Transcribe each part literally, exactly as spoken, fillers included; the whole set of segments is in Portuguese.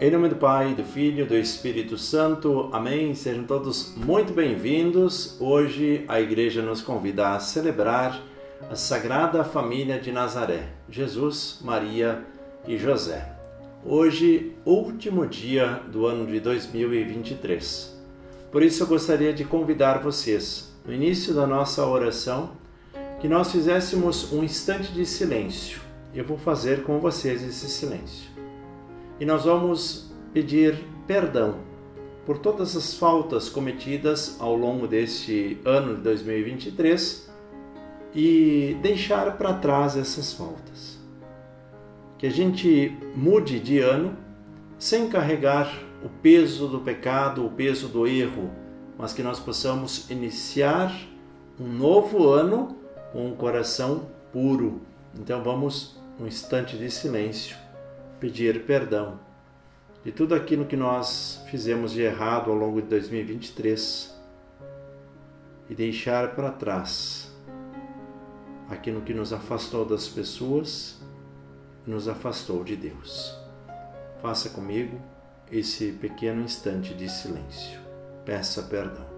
Em nome do Pai, do Filho e do Espírito Santo. Amém. Sejam todos muito bem-vindos. Hoje a Igreja nos convida a celebrar a Sagrada Família de Nazaré, Jesus, Maria e José. Hoje, último dia do ano de dois mil e vinte e três. Por isso eu gostaria de convidar vocês, no início da nossa oração, que nós fizéssemos um instante de silêncio. Eu vou fazer com vocês esse silêncio. E nós vamos pedir perdão por todas as faltas cometidas ao longo deste ano de dois mil e vinte e três e deixar para trás essas faltas. Que a gente mude de ano sem carregar o peso do pecado, o peso do erro, mas que nós possamos iniciar um novo ano com um coração puro. Então vamos, um instante de silêncio, pedir perdão de tudo aquilo que nós fizemos de errado ao longo de dois mil e vinte e três e deixar para trás aquilo que nos afastou das pessoas e nos afastou de Deus. Faça comigo esse pequeno instante de silêncio. Peça perdão.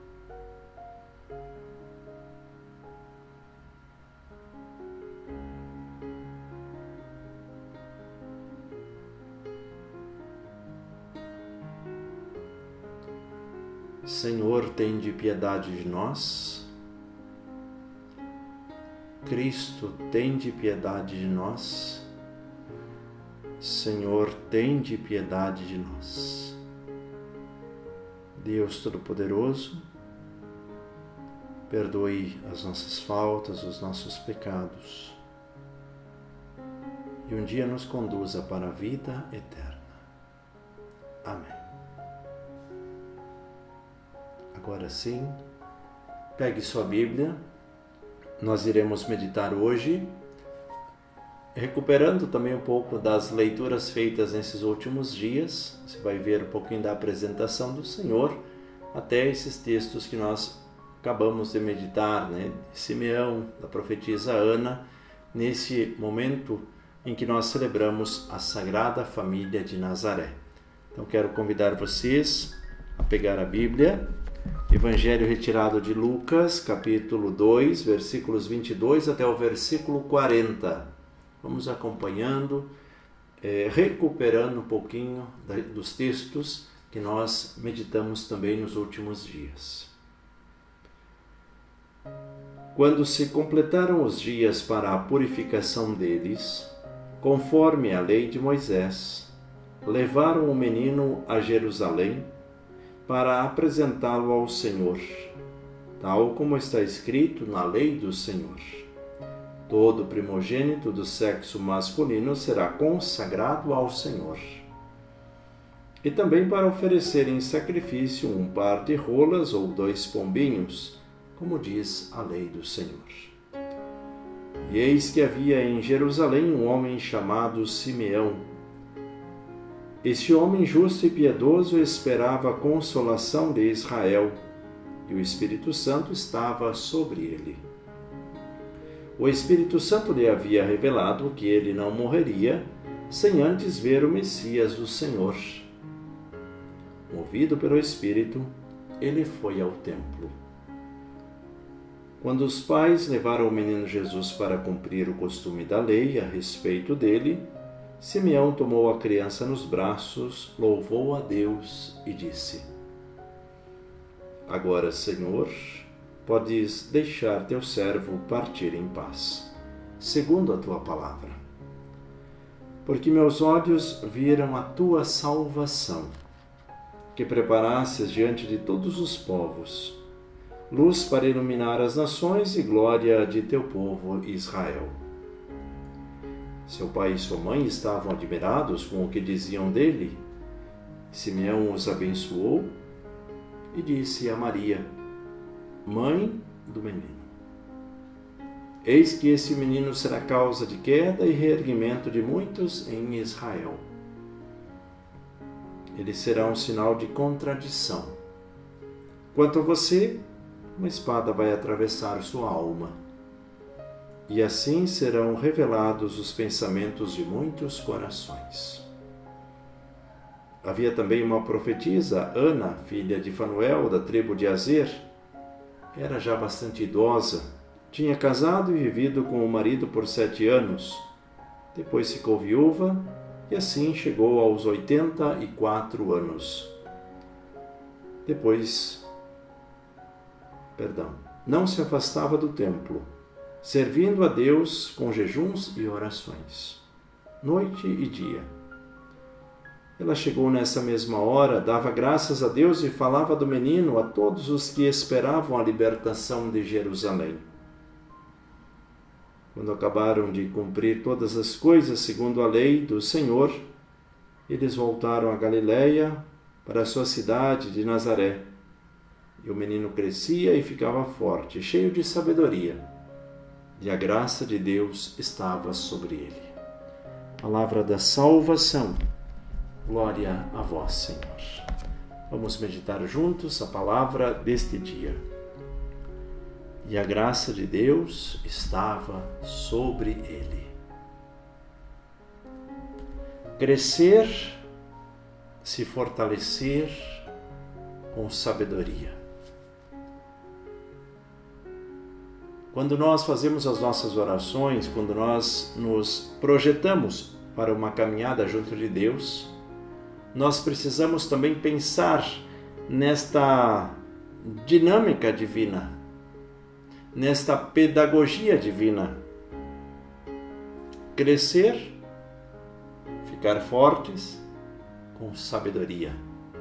Senhor, tende piedade de nós. Cristo, tende piedade de nós. Senhor, tende piedade de nós. Deus Todo-Poderoso, perdoe as nossas faltas, os nossos pecados e um dia nos conduza para a vida eterna. Amém. Agora sim, pegue sua Bíblia. Nós iremos meditar hoje, recuperando também um pouco das leituras feitas nesses últimos dias. Você vai ver um pouquinho da apresentação do Senhor, até esses textos que nós acabamos de meditar, né? De Simeão, da profetisa Ana, nesse momento em que nós celebramos a Sagrada Família de Nazaré. Então quero convidar vocês a pegar a Bíblia, Evangelho retirado de Lucas, capítulo dois, versículos vinte e dois até o versículo quarenta. Vamos acompanhando, é, recuperando um pouquinho da, dos textos que nós meditamos também nos últimos dias. Quando se completaram os dias para a purificação deles, conforme a lei de Moisés, levaram o menino a Jerusalém para apresentá-lo ao Senhor, tal como está escrito na lei do Senhor. Todo primogênito do sexo masculino será consagrado ao Senhor. E também para oferecer em sacrifício um par de rolas ou dois pombinhos, como diz a lei do Senhor. E eis que havia em Jerusalém um homem chamado Simeão. Este homem justo e piedoso esperava a consolação de Israel, e o Espírito Santo estava sobre ele. O Espírito Santo lhe havia revelado que ele não morreria sem antes ver o Messias do Senhor. Movido pelo Espírito, ele foi ao templo. Quando os pais levaram o menino Jesus para cumprir o costume da lei a respeito dele, Simeão tomou a criança nos braços, louvou a Deus e disse: Agora, Senhor, podes deixar teu servo partir em paz, segundo a tua palavra. Porque meus olhos viram a tua salvação, que preparastes diante de todos os povos, luz para iluminar as nações e glória de teu povo Israel. Seu pai e sua mãe estavam admirados com o que diziam dele. Simeão os abençoou e disse a Maria, mãe do menino: Eis que esse menino será causa de queda e reerguimento de muitos em Israel. Ele será um sinal de contradição. Quanto a você, uma espada vai atravessar sua alma. E assim serão revelados os pensamentos de muitos corações. Havia também uma profetisa, Ana, filha de Fanuel, da tribo de Azer. Era já bastante idosa. Tinha casado e vivido com o marido por sete anos. Depois ficou viúva e assim chegou aos oitenta e quatro anos. Depois, perdão, não se afastava do templo, servindo a Deus com jejuns e orações, noite e dia. Ela chegou nessa mesma hora, dava graças a Deus e falava do menino a todos os que esperavam a libertação de Jerusalém. Quando acabaram de cumprir todas as coisas segundo a lei do Senhor, eles voltaram a Galiléia, para a sua cidade de Nazaré. E o menino crescia e ficava forte, cheio de sabedoria, e a graça de Deus estava sobre ele. Palavra da salvação. Glória a vós, Senhor. Vamos meditar juntos a palavra deste dia. E a graça de Deus estava sobre ele. Crescer, se fortalecer com sabedoria. Quando nós fazemos as nossas orações, quando nós nos projetamos para uma caminhada junto de Deus, nós precisamos também pensar nesta dinâmica divina, nesta pedagogia divina. Crescer, ficar fortes com sabedoria.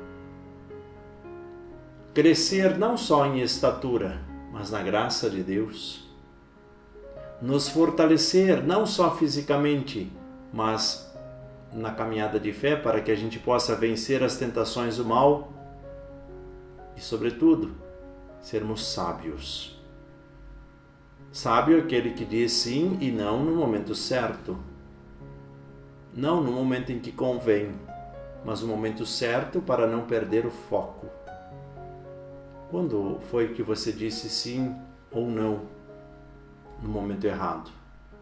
Crescer não só em estatura, mas na graça de Deus. Nos fortalecer não só fisicamente, mas na caminhada de fé, para que a gente possa vencer as tentações do mal e, sobretudo, sermos sábios. Sábio é aquele que diz sim e não no momento certo. Não no momento em que convém, mas no momento certo para não perder o foco. Quando foi que você disse sim ou não no momento errado?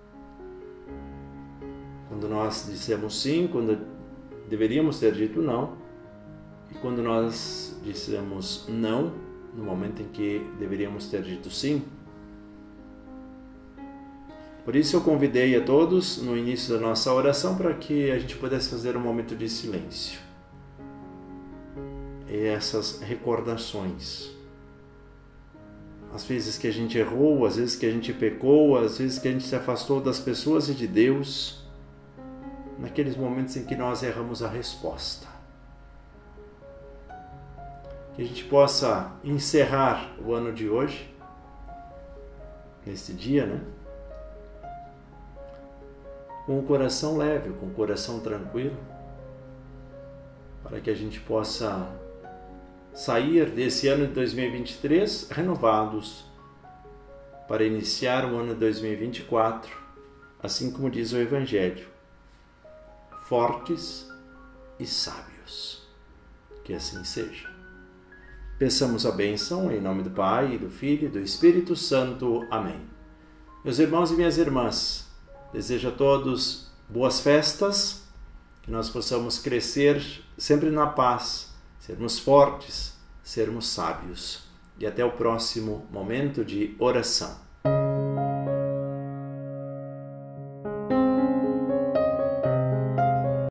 Quando nós dissemos sim, quando deveríamos ter dito não, e quando nós dissemos não no momento em que deveríamos ter dito sim. Por isso eu convidei a todos no início da nossa oração para que a gente pudesse fazer um momento de silêncio. E essas recordações. Às vezes que a gente errou, às vezes que a gente pecou, às vezes que a gente se afastou das pessoas e de Deus, naqueles momentos em que nós erramos a resposta. Que a gente possa encerrar o ano de hoje, neste dia, né? Com o coração leve, com o coração tranquilo, para que a gente possa sair desse ano de dois mil e vinte e três renovados, para iniciar o ano de dois mil e vinte e quatro, assim como diz o Evangelho, fortes e sábios. Que assim seja. Peçamos a bênção em nome do Pai, do Filho e do Espírito Santo. Amém. Meus irmãos e minhas irmãs, desejo a todos boas festas, que nós possamos crescer sempre na paz, sermos fortes, sermos sábios. E até o próximo momento de oração.